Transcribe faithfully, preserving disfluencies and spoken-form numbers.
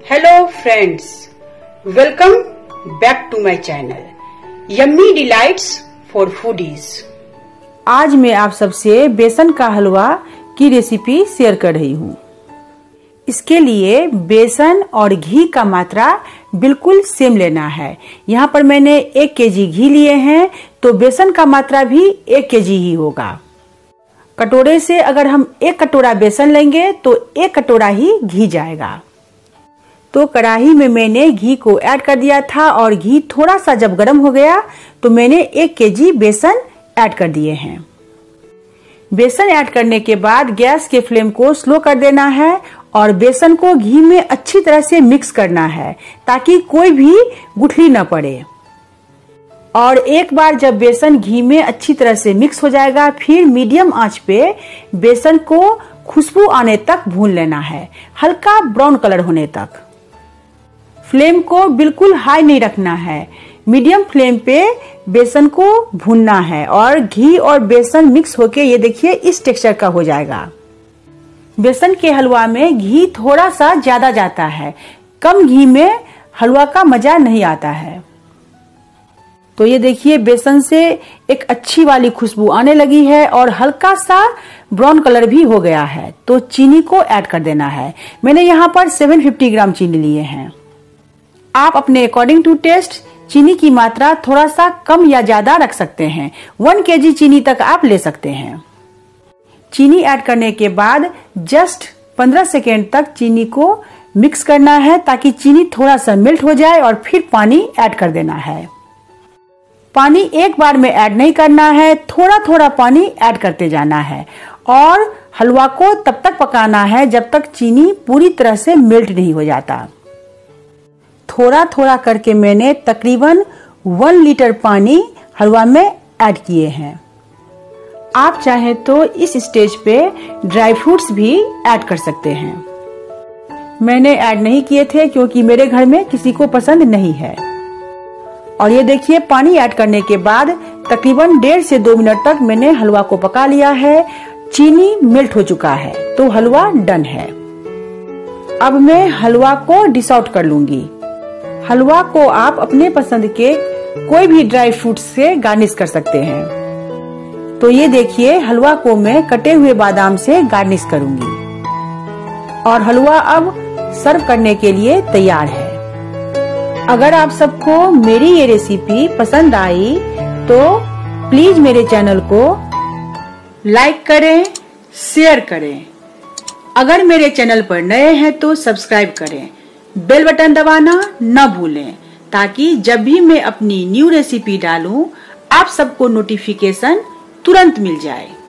Hello friends, welcome back to my channel yummy delights for foodies. आज मैं आप सबसे बेसन का हलवा की रेसिपी शेयर कर रही हूँ। इसके लिए बेसन और घी का मात्रा बिल्कुल सेम लेना है। यहाँ पर मैंने एक केजी घी लिए हैं, तो बेसन का मात्रा भी एक केजी ही होगा। कटोरे से अगर हम एक कटोरा बेसन लेंगे तो एक कटोरा ही घी जाएगा। तो कढ़ाई में मैंने घी को ऐड कर दिया था और घी थोड़ा सा जब गर्म हो गया तो मैंने एक केजी बेसन ऐड कर दिए हैं। बेसन ऐड करने के बाद गैस के फ्लेम को स्लो कर देना है और बेसन को घी में अच्छी तरह से मिक्स करना है ताकि कोई भी गुठली न पड़े। और एक बार जब बेसन घी में अच्छी तरह से मिक्स हो जाएगा, फिर मीडियम आंच पे बेसन को खुशबू आने तक भून लेना है, हल्का ब्राउन कलर होने तक। फ्लेम को बिल्कुल हाई नहीं रखना है, मीडियम फ्लेम पे बेसन को भूनना है और घी और बेसन मिक्स होके ये देखिए इस टेक्सचर का हो जाएगा। बेसन के हलवा में घी थोड़ा सा ज्यादा जाता है, कम घी में हलवा का मजा नहीं आता है। तो ये देखिए बेसन से एक अच्छी वाली खुशबू आने लगी है और हल्का सा ब्राउन कलर भी हो गया है। तो चीनी को ऐड कर देना है। मैंने यहाँ पर सात सौ पचास ग्राम चीनी लिए हैं। आप अपने अकॉर्डिंग टू टेस्ट चीनी की मात्रा थोड़ा सा कम या ज्यादा रख सकते हैं। वन केजी चीनी तक आप ले सकते हैं। चीनी ऐड करने के बाद जस्ट पंद्रह सेकेंड तक चीनी को मिक्स करना है ताकि चीनी थोड़ा सा मेल्ट हो जाए और फिर पानी ऐड कर देना है। पानी एक बार में ऐड नहीं करना है, थोड़ा थोड़ा पानी ऐड करते जाना है और हलवा को तब तक पकाना है जब तक चीनी पूरी तरह से मेल्ट नहीं हो जाता। थोड़ा थोड़ा करके मैंने तकरीबन वन लीटर पानी हलवा में ऐड किए हैं। आप चाहे तो इस स्टेज पे ड्राई फ्रूट्स भी ऐड कर सकते हैं। मैंने ऐड नहीं किए थे क्योंकि मेरे घर में किसी को पसंद नहीं है। और ये देखिए पानी ऐड करने के बाद तकरीबन डेढ़ से दो मिनट तक मैंने हलवा को पका लिया है। चीनी मेल्ट हो चुका है तो हलवा डन है। अब मैं हलवा को डिश आउट कर लूंगी। हलवा को आप अपने पसंद के कोई भी ड्राई फ्रूट्स से गार्निश कर सकते हैं। तो ये देखिए हलवा को मैं कटे हुए बादाम से गार्निश करूंगी और हलवा अब सर्व करने के लिए तैयार है। अगर आप सबको मेरी ये रेसिपी पसंद आई तो प्लीज मेरे चैनल को लाइक करें, शेयर करें। अगर मेरे चैनल पर नए हैं तो सब्सक्राइब करें, बेल बटन दबाना न भूलें ताकि जब भी मैं अपनी न्यू रेसिपी डालूं आप सबको नोटिफिकेशन तुरंत मिल जाए।